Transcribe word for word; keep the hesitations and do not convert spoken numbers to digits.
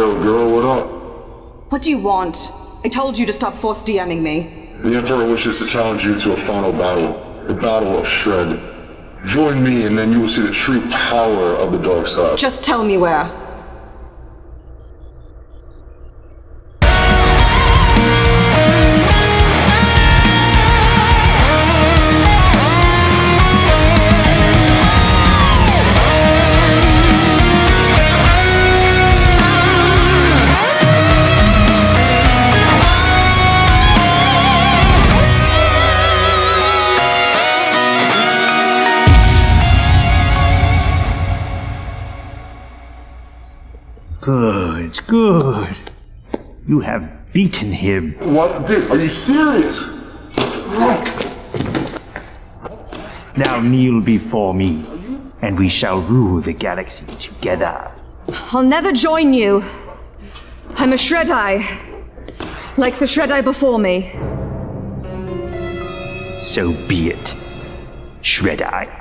Yo, girl, what up? What do you want? I told you to stop force DMing me. The Emperor wishes to challenge you to a final battle. The Battle of Shred. Join me and then you will see the true power of the dark side. Just tell me where. Good, good. You have beaten him. What? Dude, are you serious? Now kneel before me, and we shall rule the galaxy together. I'll never join you. I'm a Shredi. Like the Shredi before me. So be it, Shredi.